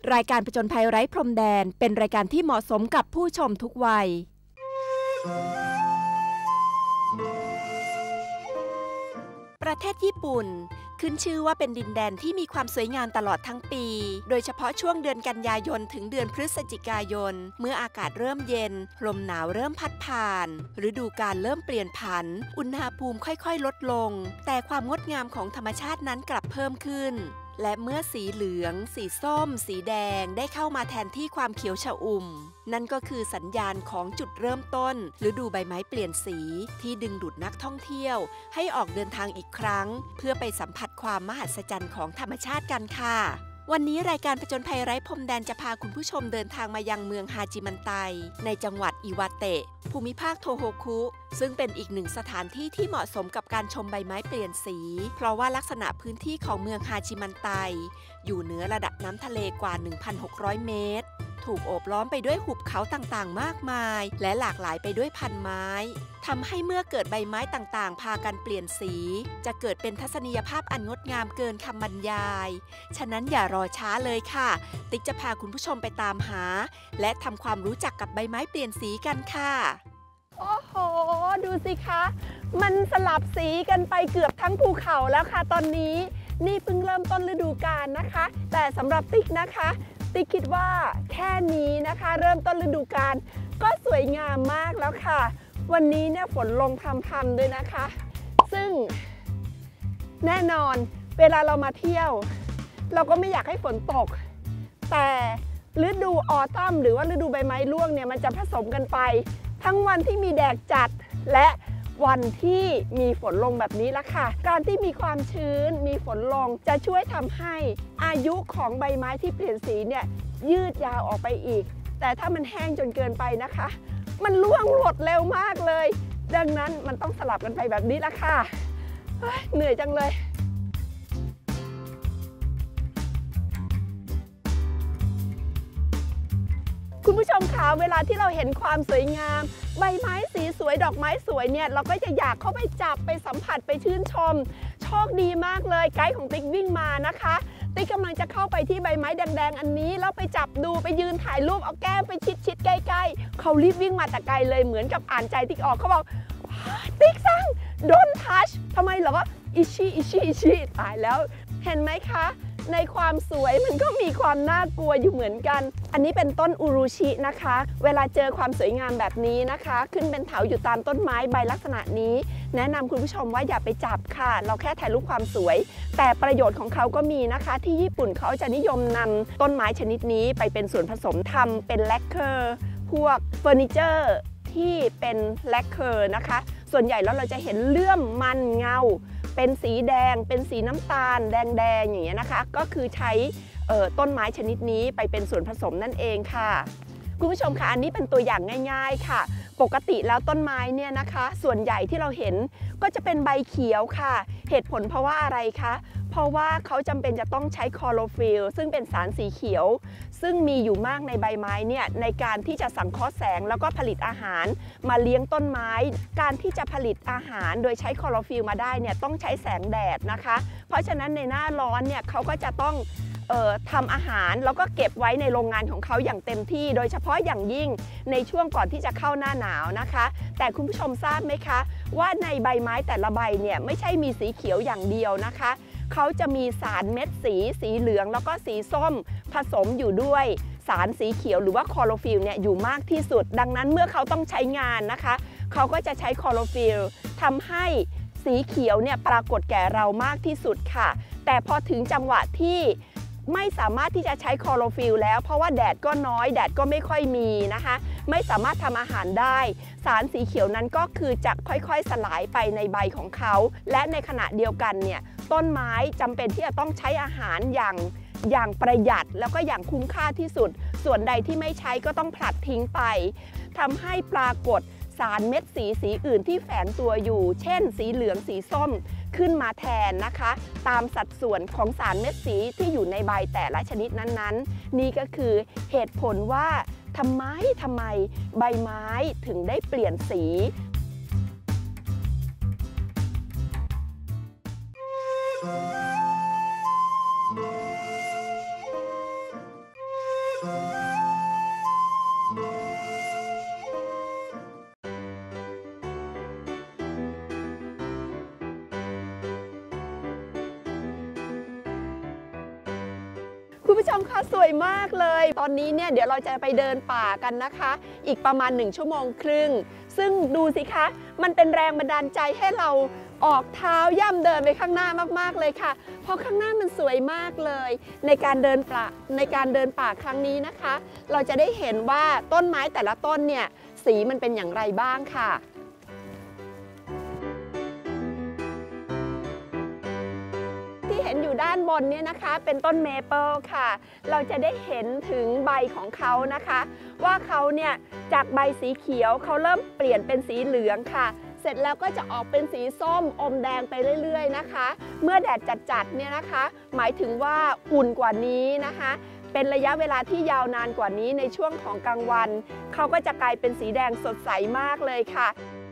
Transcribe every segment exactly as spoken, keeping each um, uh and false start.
รายการผจญภัยไร้พรมแดนเป็นรายการที่เหมาะสมกับผู้ชมทุกวัยประเทศญี่ปุ่นขึ้นชื่อว่าเป็นดินแดนที่มีความสวยงามตลอดทั้งปีโดยเฉพาะช่วงเดือนกันยายนถึงเดือนพฤศจิกายนเมื่ออากาศเริ่มเย็นลมหนาวเริ่มพัดผ่านฤดูกาลเริ่มเปลี่ยนผันอุณหภูมิค่อยๆลดลงแต่ความงดงามของธรรมชาตินั้นกลับเพิ่มขึ้นและเมื่อสีเหลืองสีส้มสีแดงได้เข้ามาแทนที่ความเขียวชอุ่มนั่นก็คือสัญญาณของจุดเริ่มต้นฤดูใบไม้เปลี่ยนสีที่ดึงดูดนักท่องเที่ยวให้ออกเดินทางอีกครั้งเพื่อไปสัมผัสความมหัศจรรย์ของธรรมชาติกันค่ะวันนี้รายการผจญภัยไร้พรมแดนจะพาคุณผู้ชมเดินทางมายังเมืองฮาจิมันไตในจังหวัดอิวาเตะภูมิภาคโทโฮคุซึ่งเป็นอีกหนึ่งสถานที่ที่เหมาะสมกับการชมใบไม้เปลี่ยนสีเพราะว่าลักษณะพื้นที่ของเมืองฮาจิมันไตอยู่เหนือระดับน้ำทะเลกว่า หนึ่งพันหกร้อย เมตรถูกโอบล้อมไปด้วยหุบเขาต่างๆมากมายและหลากหลายไปด้วยพันไม้ทำให้เมื่อเกิดใบไม้ต่างๆพากันเปลี่ยนสีจะเกิดเป็นทัศนียภาพอันงดงามเกินคำบรรยายฉะนั้นอย่ารอช้าเลยค่ะติ๊กจะพาคุณผู้ชมไปตามหาและทำความรู้จักกับใบไม้เปลี่ยนสีกันค่ะโอ้โหดูสิคะมันสลับสีกันไปเกือบทั้งภูเขาแล้วค่ะตอนนี้นี่เพิ่งเริ่มต้นฤดูกาลนะคะแต่สำหรับติ๊กนะคะติ๊กคิดว่าแค่นี้นะคะเริ่มต้นฤดูกาลก็สวยงามมากแล้วค่ะวันนี้เนี่ยฝนลงพรำๆด้วยนะคะซึ่งแน่นอนเวลาเรามาเที่ยวเราก็ไม่อยากให้ฝนตกแต่ฤดูออตัมหรือว่าฤดูใบไม้ร่วงเนี่ยมันจะผสมกันไปทั้งวันที่มีแดดจัดและวันที่มีฝนลงแบบนี้ละค่ะการที่มีความชื้นมีฝนลงจะช่วยทำให้อายุของใบไม้ที่เปลี่ยนสีเนี่ยยืดยาวออกไปอีกแต่ถ้ามันแห้งจนเกินไปนะคะมันร่วงหมดเร็วมากเลยดังนั้นมันต้องสลับกันไปแบบนี้ละค่ะเหนื่อยจังเลยคุณผู้ชมคะเวลาที่เราเห็นความสวยงามใบไม้สีสวยดอกไม้สวยเนี่ยเราก็จะอยากเข้าไปจับไปสัมผัสไปชื่นชมโชคดีมากเลยไกด์ของติ๊กวิ่งมานะคะติ๊กกำลังจะเข้าไปที่ใบไม้แดงๆอันนี้แล้วไปจับดูไปยืนถ่ายรูปเอาแก้มไปชิดๆใกล้ๆเขารีบวิ่งมาแต่ไกลเลยเหมือนกับอ่านใจติ๊กออกเขาบอกติ๊กซัง don't touch ทำไมเหรออิชิอิชิอิชิตายแล้วเห็นไหมคะในความสวยมันก็มีความน่ากลัวอยู่เหมือนกันอันนี้เป็นต้นอุรุชินะคะเวลาเจอความสวยงามแบบนี้นะคะขึ้นเป็นแถวอยู่ตามต้นไม้ใบลักษณะนี้แนะนำคุณผู้ชมว่าอย่าไปจับค่ะเราแค่ถ่ายรูปความสวยแต่ประโยชน์ของเขาก็มีนะคะที่ญี่ปุ่นเขาจะนิยมนำต้นไม้ชนิดนี้ไปเป็นส่วนผสมทำเป็นแลคเคอร์พวกเฟอร์นิเจอร์ที่เป็นแลคเคอร์นะคะส่วนใหญ่แล้วเราจะเห็นเลื่อมมันเงาเป็นสีแดงเป็นสีน้ำตาลแดงๆอย่างเงี้ยนะคะก็คือใช้ต้นไม้ชนิดนี้ไปเป็นส่วนผสมนั่นเองค่ะคุณผู้ชมคะอันนี้เป็นตัวอย่างง่ายๆค่ะปกติแล้วต้นไม้เนี่ยนะคะส่วนใหญ่ที่เราเห็นก็จะเป็นใบเขียวค่ะเหตุผลเพราะว่าอะไรคะเพราะว่าเขาจำเป็นจะต้องใช้คลอโรฟิลล์ซึ่งเป็นสารสีเขียวซึ่งมีอยู่มากในใบไม้เนี่ยในการที่จะสังเคราะห์แสงแล้วก็ผลิตอาหารมาเลี้ยงต้นไม้การที่จะผลิตอาหารโดยใช้คลอโรฟิลล์มาได้เนี่ยต้องใช้แสงแดดนะคะเพราะฉะนั้นในหน้าร้อนเนี่ยเขาก็จะต้องเอ่อทำอาหารแล้วก็เก็บไว้ในโรงงานของเขาอย่างเต็มที่โดยเฉพาะอย่างยิ่งในช่วงก่อนที่จะเข้าหน้าหนาวนะคะแต่คุณผู้ชมทราบไหมคะว่าในใบไม้แต่ละใบเนี่ยไม่ใช่มีสีเขียวอย่างเดียวนะคะเขาจะมีสารเม็ดสีสีเหลืองแล้วก็สีส้มผสมอยู่ด้วยสารสีเขียวหรือว่าคลอโรฟิลล์เนี่ยอยู่มากที่สุดดังนั้นเมื่อเขาต้องใช้งานนะคะเขาก็จะใช้คลอโรฟิลล์ทำให้สีเขียวเนี่ยปรากฏแก่เรามากที่สุดค่ะแต่พอถึงจังหวะที่ไม่สามารถที่จะใช้คลอโรฟิลล์แล้วเพราะว่าแดดก็น้อยแดดก็ไม่ค่อยมีนะคะไม่สามารถทำอาหารได้สารสีเขียวนั้นก็คือจะค่อยๆสลายไปในใบของเขาและในขณะเดียวกันเนี่ยต้นไม้จำเป็นที่จะต้องใช้อาหารอย่างอย่างประหยัดแล้วก็อย่างคุ้มค่าที่สุดส่วนใดที่ไม่ใช้ก็ต้องผลัดทิ้งไปทำให้ปรากฏสารเม็ดสีสีอื่นที่แฝงตัวอยู่เช่นสีเหลืองสีส้มขึ้นมาแทนนะคะตามสัดส่วนของสารเม็ดสีที่อยู่ในใบแต่ละชนิดนั้นๆนี่ก็คือเหตุผลว่าทำไมทำไมใบไม้ถึงได้เปลี่ยนสีคุณผู้ชมคะสวยมากเลยตอนนี้เนี่ยเดี๋ยวเราจะไปเดินป่ากันนะคะอีกประมาณหนึ่งชั่วโมงครึ่งซึ่งดูสิคะมันเป็นแรงบันดาลใจให้เราออกเท้าย่ำเดินไปข้างหน้ามากๆเลยค่ะเพราะข้างหน้ามันสวยมากเลยในการเดินป่าในการเดินป่าครั้งนี้นะคะเราจะได้เห็นว่าต้นไม้แต่ละต้นเนี่ยสีมันเป็นอย่างไรบ้างค่ะที่เห็นอยู่ด้านบนเนี่ยนะคะเป็นต้นเมเปิลค่ะเราจะได้เห็นถึงใบของเขานะคะว่าเขาเนี่ยจากใบสีเขียวเขาเริ่มเปลี่ยนเป็นสีเหลืองค่ะเสร็จแล้วก็จะออกเป็นสีส้มอมแดงไปเรื่อยๆนะคะเมื่อแดดจัดๆเนี่ยนะคะหมายถึงว่าอุ่นกว่านี้นะคะเป็นระยะเวลาที่ยาวนานกว่านี้ในช่วงของกลางวันเขาก็จะกลายเป็นสีแดงสดใสมากเลยค่ะ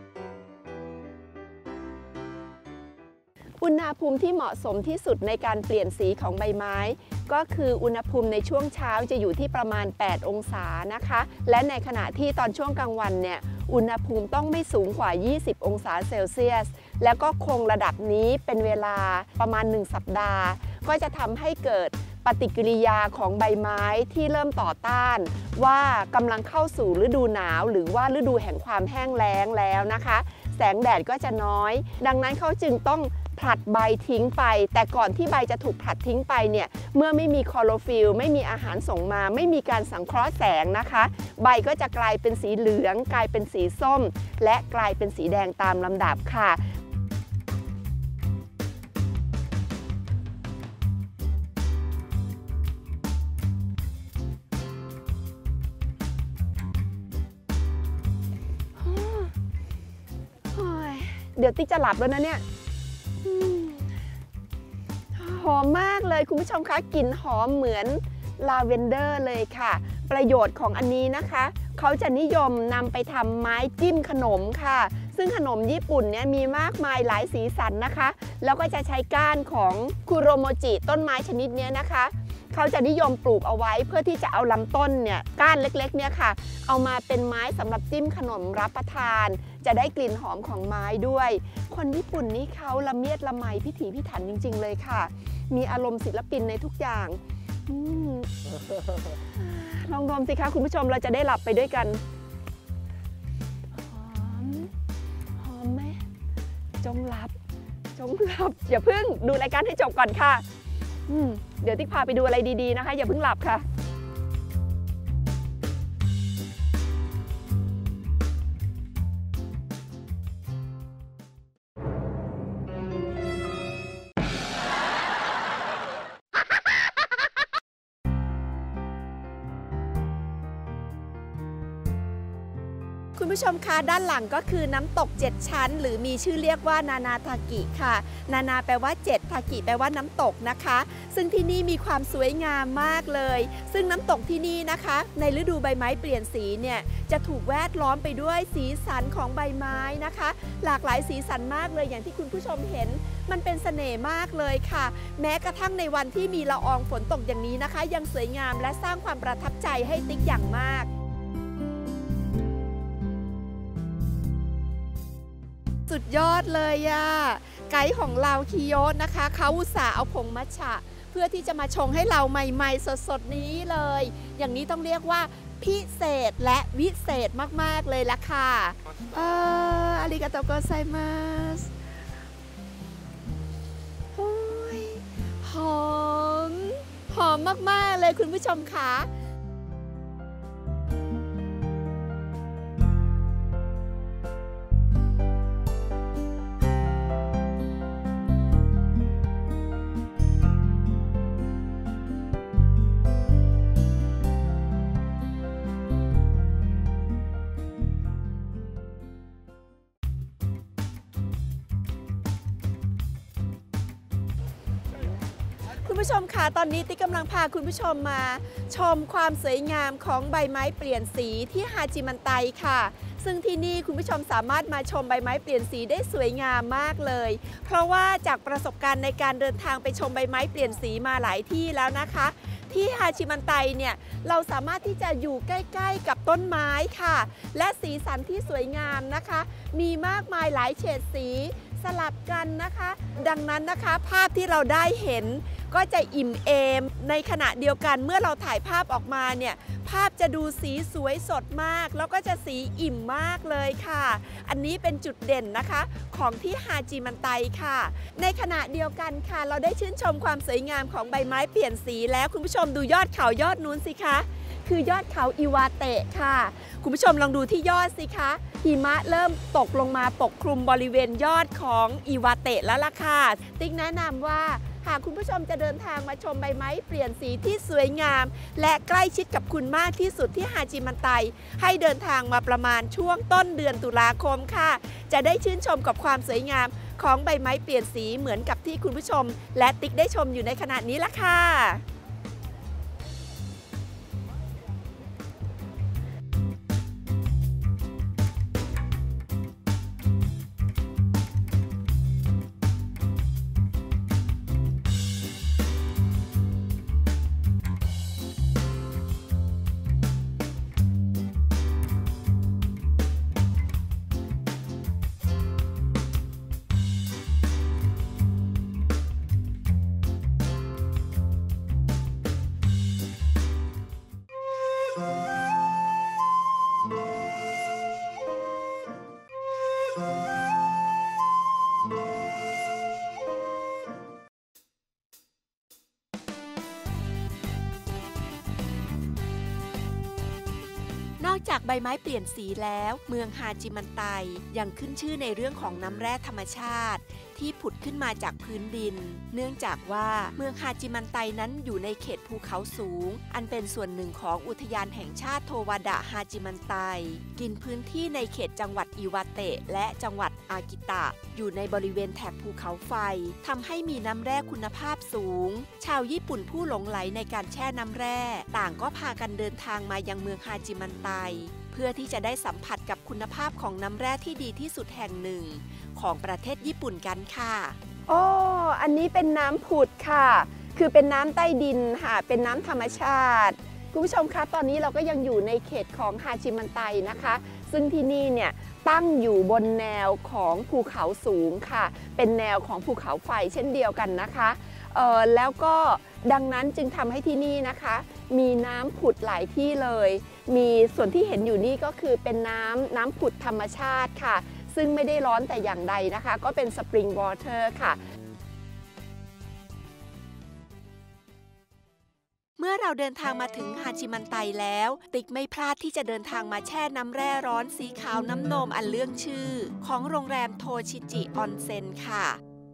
อุณหภูมิที่เหมาะสมที่สุดในการเปลี่ยนสีของใบไม้ก็คืออุณหภูมิในช่วงเช้าจะอยู่ที่ประมาณแปดองศานะคะและในขณะที่ตอนช่วงกลางวันเนี่ยอุณหภูมิต้องไม่สูงกว่ายี่สิบองศาเซลเซียสแล้วก็คงระดับนี้เป็นเวลาประมาณหนึ่งสัปดาห์ก็จะทำให้เกิดปฏิกิริยาของใบไม้ที่เริ่มต่อต้านว่ากำลังเข้าสู่ฤดูหนาวหรือว่าฤดูแห่งความแห้งแล้งแล้วนะคะแสงแดดก็จะน้อยดังนั้นเขาจึงต้องผลัดใบทิ้งไปแต่ก่อนที่ใบจะถูกผลัดทิ้งไปเนี่ยเมื่อไม่มีคลอโรฟิลล์ไม่มีอาหารส่งมาไม่มีการสังเคราะห์แสงนะคะใบก็จะกลายเป็นสีเหลืองกลายเป็นสีส้มและกลายเป็นสีแดงตามลำดับค่ะเดี๋ยวติ๊กจะหลับแล้วนะเนี่ยหอมมากเลยคุณผู้ชมคะกลิ่นหอมเหมือนลาเวนเดอร์เลยค่ะประโยชน์ของอันนี้นะคะเขาจะนิยมนำไปทำไม้จิ้มขนมค่ะซึ่งขนมญี่ปุ่นเนี่ยมีมากมายหลายสีสันนะคะแล้วก็จะใช้ก้านของคุโรโมจิต้นไม้ชนิดนี้นะคะเขาจะนิยมปลูกเอาไว้เพื่อที่จะเอาลำต้นเนี่ยก้านเล็กๆเนี่ยค่ะเอามาเป็นไม้สำหรับจิ้มขนมรับประทานจะได้กลิ่นหอมของไม้ด้วยคนญี่ปุ่นนี่เขาละเมียดละไมพิถีพิถันจริงๆเลยค่ะมีอารมณ์ศิลปินในทุกอย่างลองดมสิคะคุณผู้ชมเราจะได้หลับไปด้วยกันหอมหอมไหมจงหลับจงหลับอย่าเพิ่งดูรายการให้จบก่อนค่ะเดี๋ยวติ๊กพาไปดูอะไรดีๆนะคะอย่าเพิ่งหลับค่ะคุณผู้ชมคะด้านหลังก็คือน้ำตกเจ็ดชั้นหรือมีชื่อเรียกว่านานาทากิค่ะนานาแปลว่าเจ็ดทากิแปลว่าน้ำตกนะคะซึ่งที่นี่มีความสวยงามมากเลยซึ่งน้ำตกที่นี่นะคะในฤดูใบไม้เปลี่ยนสีเนี่ยจะถูกแวดล้อมไปด้วยสีสันของใบไม้นะคะหลากหลายสีสันมากเลยอย่างที่คุณผู้ชมเห็นมันเป็นเสน่ห์มากเลยค่ะแม้กระทั่งในวันที่มีละอองฝนตกอย่างนี้นะคะยังสวยงามและสร้างความประทับใจให้ติ๊กอย่างมากสุดยอดเลยอะไกด์ของเราคิโยะนะคะเขาอุตส่าห์เอาผงมัทฉะเพื่อที่จะมาชงให้เราใหม่ๆสดๆนี้เลยอย่างนี้ต้องเรียกว่าพิเศษและวิเศษมากๆเลยละค่ะอาริกาโตโกไซมัสโอ้ยหอมหอมมากๆเลยคุณผู้ชมคะคุณผู้ชมค่ะตอนนี้ติ๊กกำลังพาคุณผู้ชมมาชมความสวยงามของใบไม้เปลี่ยนสีที่ฮาจิมันไตค่ะซึ่งที่นี่คุณผู้ชมสามารถมาชมใบไม้เปลี่ยนสีได้สวยงามมากเลยเพราะว่าจากประสบการณ์ในการเดินทางไปชมใบไม้เปลี่ยนสีมาหลายที่แล้วนะคะที่ฮาจิมันไตเนี่ยเราสามารถที่จะอยู่ใกล้ๆกับต้นไม้ค่ะและสีสันที่สวยงามนะคะมีมากมายหลายเฉดสีสลับกันนะคะดังนั้นนะคะภาพที่เราได้เห็นก็จะอิ่มเอมในขณะเดียวกันเมื่อเราถ่ายภาพออกมาเนี่ยภาพจะดูสีสวยสดมากแล้วก็จะสีอิ่มมากเลยค่ะอันนี้เป็นจุดเด่นนะคะของที่ฮาจิมันไตค่ะในขณะเดียวกันค่ะเราได้ชื่นชมความสวยงามของใบไม้เปลี่ยนสีแล้วคุณผู้ชมดูยอดเขายอดนู้นสิคะคือยอดเขาอิวาเตะค่ะคุณผู้ชมลองดูที่ยอดสิคะหิมะเริ่มตกลงมาปกคลุมบริเวณยอดของอิวาเตะแล้วล่ะค่ะติ๊กแนะนำว่าหากคุณผู้ชมจะเดินทางมาชมใบไม้เปลี่ยนสีที่สวยงามและใกล้ชิดกับคุณมากที่สุดที่ฮาจิมันไตให้เดินทางมาประมาณช่วงต้นเดือนตุลาคมค่ะจะได้ชื่นชมกับความสวยงามของใบไม้เปลี่ยนสีเหมือนกับที่คุณผู้ชมและติ๊กได้ชมอยู่ในขณะนี้ล่ะค่ะนอกจากใบไม้เปลี่ยนสีแล้วเมืองฮาจิมันไตยังขึ้นชื่อในเรื่องของน้ำแร่ธรรมชาติที่ผุดขึ้นมาจากพื้นดินเนื่องจากว่าเมืองฮาจิมันไตนั้นอยู่ในเขตภูเขาสูงอันเป็นส่วนหนึ่งของอุทยานแห่งชาติโทวาดะฮาจิมันไตกินพื้นที่ในเขตจังหวัดอิวาเตะและจังหวัดอากิตะอยู่ในบริเวณแถบภูเขาไฟทำให้มีน้ำแร่คุณภาพสูงชาวญี่ปุ่นผู้หลงไหลในการแช่น้ำแร่ต่างก็พากันเดินทางมายังเมืองฮาจิมันไตเพื่อที่จะได้สัมผัสกับคุณภาพของน้ำแร่ที่ดีที่สุดแห่งหนึ่งของประเทศญี่ปุ่นกันค่ะอ๋ออันนี้เป็นน้ำผุดค่ะคือเป็นน้ำใต้ดินค่ะเป็นน้ำธรรมชาติคุณผู้ชมคะตอนนี้เราก็ยังอยู่ในเขตของฮาจิมันไตนะคะซึ่งที่นี่เนี่ยตั้งอยู่บนแนวของภูเขาสูงค่ะเป็นแนวของภูเขาไฟเช่นเดียวกันนะคะเอ่อแล้วก็ดังนั้นจึงทำให้ที่นี่นะคะมีน้ำผุดหลายที่เลยมีส่วนที่เห็นอยู่นี่ก็คือเป็นน้ำน้ำผุดธรรมชาติค่ะซึ่งไม่ได้ร้อนแต่อย่างใดนะคะก็เป็นสปริงวอเตอร์ค่ะเมื่อเราเดินทางมาถึงฮาจิมันไตแล้วติ๊กไม่พลาดที่จะเดินทางมาแช่น้ำแร่ร้อนสีขาวน้ำนมอันเรื่องชื่อของโรงแรมโทชิจิออนเซ็นค่ะ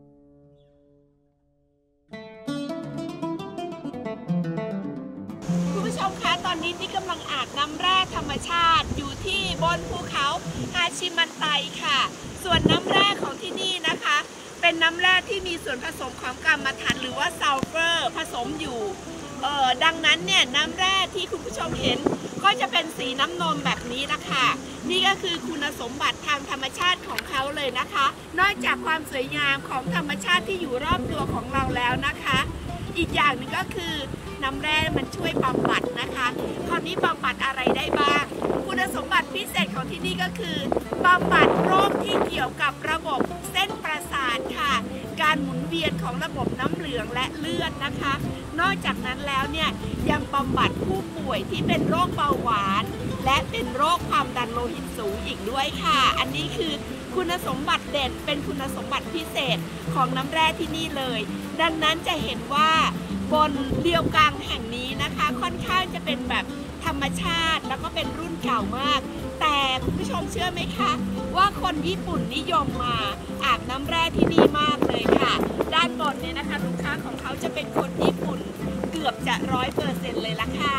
คุณผู้ชมคะตอนนี้ติ๊กกำลังอาบน้ำแร่ธรรมชาติอยู่ที่บนภูเขาฮาจิมันไตค่ะส่วนน้ำแร่ของที่นี่นะคะเป็นน้ำแร่ที่มีส่วนผสมของกัมมันถันหรือว่าซัลเฟอร์ผสมอยู่เอ่อดังนั้นเนี่ยน้ำแร่ที่คุณผู้ชมเห็นก็จะเป็นสีน้ำนมแบบนี้ละค่ะนี่ก็คือคุณสมบัติทางธรรมชาติของเขาเลยนะคะนอกจากความสวยงามของธรรมชาติที่อยู่รอบตัวของเราแล้วนะคะอีกอย่างหนึ่งก็คือน้ำแร่มันช่วยบำบัดนะคะคราวนี้บำบัดอะไรได้บ้างคุณสมบัติพิเศษของที่นี่ก็คือบำบัดโรคที่เกี่ยวกับระบบเส้นประสาทค่ะการหมุนเวียนของระบบน้ำเหลืองและเลือดนะคะนอกจากนั้นแล้วเนี่ยยังบำบัดผู้ป่วยที่เป็นโรคเบาหวานและเป็นโรคความดันโลหิตสูงอีกด้วยค่ะอันนี้คือคุณสมบัติเด่นเป็นคุณสมบัติพิเศษของน้ำแร่ที่นี่เลยดังนั้นจะเห็นว่าบนเรียวกังแห่งนี้นะคะค่อนข้างจะเป็นแบบธรรมชาติแล้วก็เป็นรุ่นเก่ามากแต่คุณผู้ชมเชื่อไหมคะว่าคนญี่ปุ่นนิยมมาอาบน้ำแร่ที่นี่มากเลยค่ะด้านบนเนี่ยนะคะลูกค้าของเขาจะเป็นคนญี่ปุ่นเกือบจะร้อยเปอร์เซ็นต์เลยละค่ะ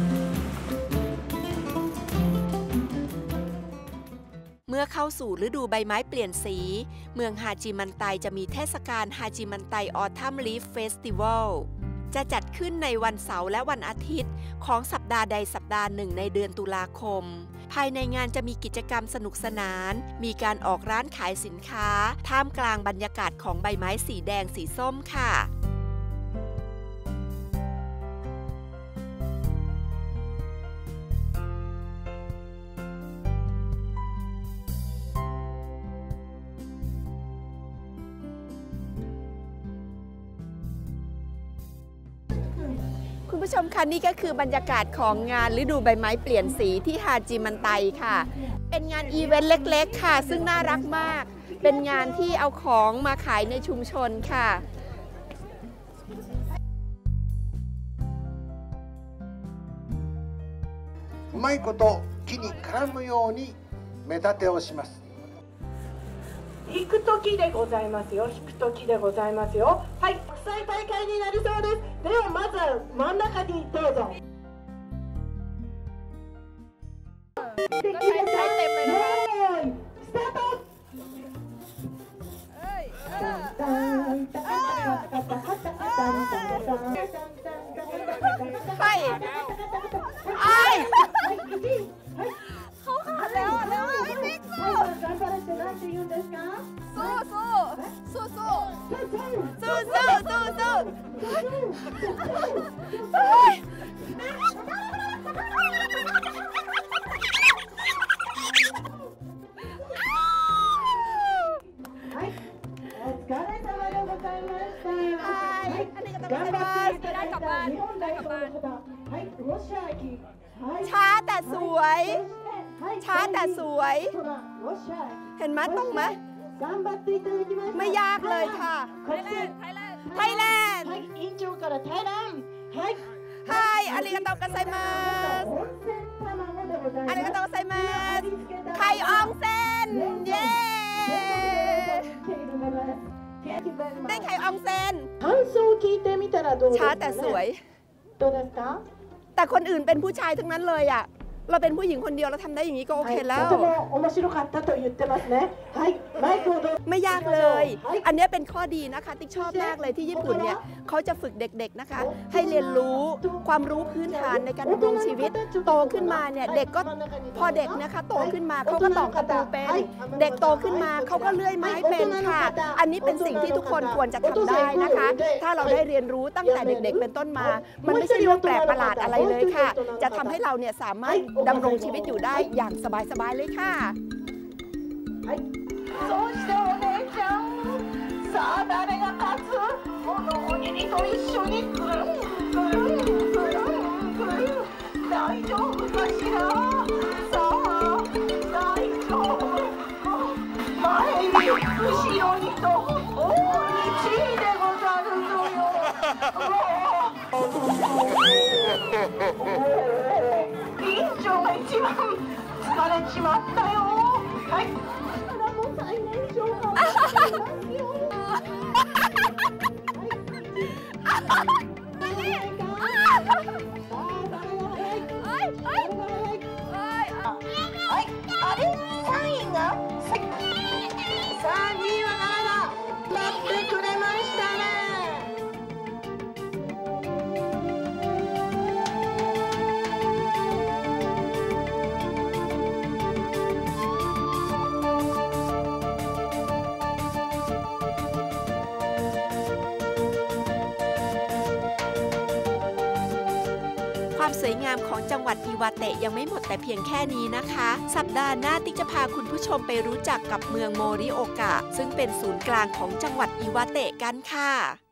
เมื่อเข้าสู่ฤดูใบไม้เปลี่ยนสีเมืองฮาจิมันไตจะมีเทศกาลฮาจิมันไตออทัมลีฟเฟสติวัลจะจัดขึ้นในวันเสาร์และวันอาทิตย์ของสัปดาห์ใดสัปดาห์หนึ่งในเดือนตุลาคมภายในงานจะมีกิจกรรมสนุกสนานมีการออกร้านขายสินค้าท่ามกลางบรรยากาศของใบไม้สีแดงสีส้มค่ะคุณผู้ชมคะนี่ก็คือบรรยากาศของงานฤดูใบไม้เปลี่ยนสีที่ฮาจิมันไตค่ะ เป็นงานอีเวนต์เล็กๆค่ะซึ่งน่ารักมากเป็นงานที่เอาของมาขายในชุมชนค่ะうまいこと木に絡むように目立てをします。 引く時でございますよ。引く時でございますよ。はい、国際大会になりそうです。ではまずは真ん中にどうぞ。できますか？用意スタート。 はい。はい。เขาขาดแล้วแล้วไอ้บิ๊กสู้สู้สู้สู้สู้สู้สู้สู้ช้าแต่สวยช้าแต่สวยเห็นไหมตรงไหมไม่ยากเลยค่ะไทยแลนด์ไทยแลนด์ไฮอาริกาโตกัสไซมัสอาริกาโตกัสไซมัสไข่อองเซนเย้ได้ไข่อองเซนช้าแต่สวยแต่คนอื่นเป็นผู้ชายทั้งนั้นเลยอ่ะเราเป็นผู้หญิงคนเดียวเราทำได้อย่างนี้ก็โอเคแล้วไม่ยากเลยอันนี้เป็นข้อดีนะคะติ๊กชอบมากเลยที่ญี่ปุ่นเนี่ยเขาจะฝึกเด็กๆนะคะให้เรียนรู้ความรู้พื้นฐานในการดำรงชีวิตโตขึ้นมาเนี่ยเด็กก็พอเด็กนะคะโตขึ้นมาเขาก็ตอกประตูเป็นเด็กโตขึ้นมาเขาก็เลื่อยไม้เป็นค่ะอันนี้เป็นสิ่งที่ทุกคนควรจะทำได้นะคะถ้าเราได้เรียนรู้ตั้งแต่เด็กๆเป็นต้นมามันไม่ใช่เรื่องแปลกประหลาดอะไรเลยค่ะจะทำให้เราเนี่ยสามารถดำรงชีวิตอยู่ได้อย่างสบายๆเลยค่ะそうしてお姉ちゃんさあ誰が勝つこのおにぎりと一緒にくるんくるんくるんくるん大丈夫かしらさあ大丈夫前に後ろにと大いちいでござるぞよ委員長が一番疲れちまったよはいもう最年少かもしれますよあれさんいがさあにいは誰だ待ってくれましたねความสวยงามของจังหวัดอิวาเตะยังไม่หมดแต่เพียงแค่นี้นะคะสัปดาห์หน้าติ๊กจะพาคุณผู้ชมไปรู้จักกับเมืองโมริโอกะซึ่งเป็นศูนย์กลางของจังหวัดอิวาเตะกันค่ะ